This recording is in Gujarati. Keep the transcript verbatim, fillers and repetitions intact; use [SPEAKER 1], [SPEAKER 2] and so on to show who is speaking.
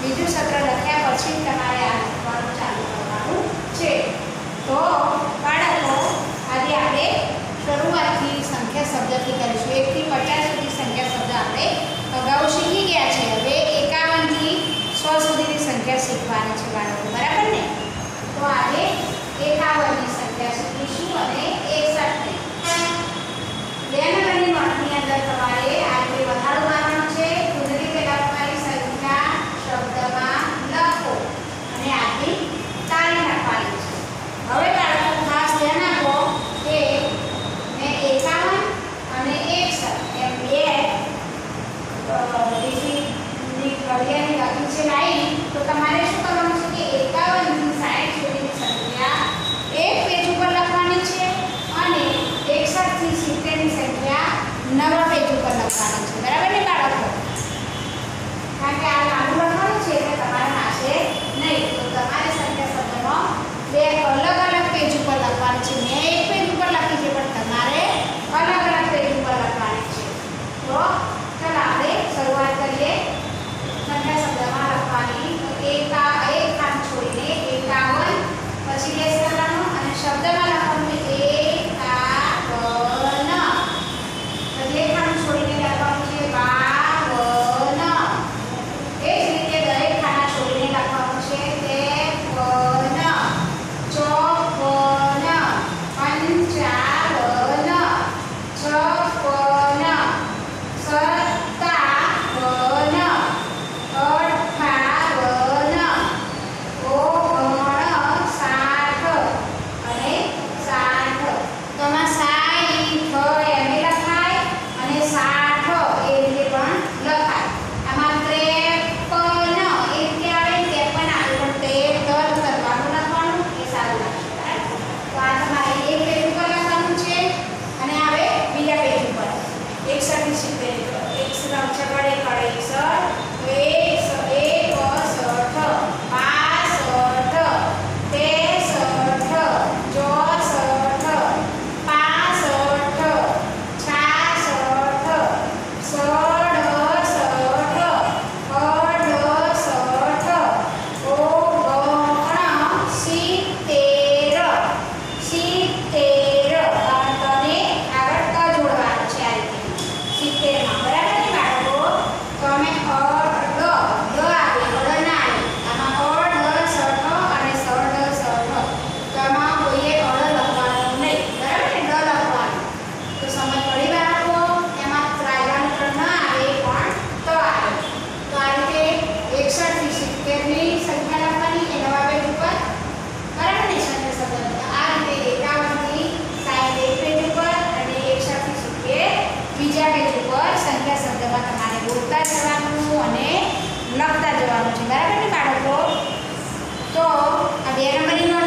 [SPEAKER 1] બીજું સત્ર લખ્યા પછી તમારે આ લખવાનું ચાલુ કરવાનું છે. તો બાળકો આજે આપણે શરૂઆતથી સંખ્યા શબ્દથી કરીશું. એકથી પચાસ સુધી સંખ્યા શબ્દ આપણે અગાઉ શીખી ગયા છે. હવે એકાવનથી સો સુધીની સંખ્યા શીખવાની છે બાળકો, બરાબર ને? તો આજે એકાવનની સંખ્યા શીખીશું અને એકસઠની. બે નંબરની નોટની અંદર તમારે આજે વધારો મારવાનો છે. ખુદ રીતે લખવાની સંખ્યા શબ્દમાં લખો અને આથી તાળી નાખવાની છે. હવે બાળકો ખાસ ધ્યાન આપો કે મેં એકાવન અને એકસઠ એમ બે ડિગ્રીની ઘડિયાળની લખી છે લાઈન. તો તમારે શું કરવાનું છે કે એકાવનથી સાઠ સુધીની સંખ્યા એક પેજ ઉપર લખવાની છે અને એકસઠથી સિત્તેરની સંખ્યા નવા પેજ ઉપર લખવાની છે, બરાબર ને બાળકો? કારણ કે આ નાનું લખવાનું છે એટલે તમારે નાશે નહીં. તો તમારે સંખ્યા શબ્દનો બે અલગ અલગ પેજ ઉપર લખવાની છે. મેં એક પેજ ઉપર લખી છે પણ તમારે અલગ અલગ પેજ ઉપર લખવાની છે. તો ચાલો આપણે શરૂઆત કરીએ સંખ્યા શબ્દમાં લખવાની. એકા એક ખાન છોડીને એકાવન પછી લેસ કરવાનું અને શબ્દમાં લખવાનું એકાવન. પછી એક ખાનું છોડીને લખવાનું છે બાવન. એ જ રીતે દરેક ખાના છોડીને લખવાનું છે ત્રેપન, ચોપન, પંચાવન, છપ્પન, સત્તાવન, અઠ્ઠાવન, ઓગણસાઠ અને સાઠ. તો આમાં સાઠ એમ લખાય અને સાઠ એ રીતે પણ લખાય. આમાં ત્રેપન એ રીતે આવે, ત્રેપન આવે પણ તે દળ કરવાનું લખવાનું એ સારું લાગશે. તો આ તમારે એક પેજ ઉપર લખવાનું છે અને આવે બીજા પેજ ઉપર એકસઠ થી સિત્તેર. એકસઠ છગડે કરે એકસઠ, એકસઠ, બાસઠ, ત્રેસઠ, ચોસઠ, પાસઠ, છાસઠ, સડસઠ, અડસઠ, ઓગણસિત્તેર, સિત્તેર અને આગળ ક જોડવાનું છે આ રીતે સિત્તેરમાં, બરાબર ને બાળકો? તો અમે અડ ડ આવે અડ ના આવે. આમાં અડસઠ અને સડસઠ. તો આમાં કોઈએ અડ લખવાનું નહીં, બરાબર ને? ડ લખવાનું. તો સમજ પડી બાળકો? એમાં ત્રાયવાનું ત્રણ ન આવે પણ તો આવે. તો આ રીતે એકસઠ થી સિત્તેરની સંખ્યા લખવાની એ નવા પેજ ઉપર, બરાબર ને? સંખ્યા શબ્દ આ રીતે એકાવન થી સાઠ એક પેજ ઉપર અને એકસઠ થી સિત્તેર બીજા પેજ ઉપર સંખ્યા શબ્દમાં તમારે બોલતા જવાનું અને લખતા જવાનું છે, બરાબર ને બાળકો? તો આ બે નંબરની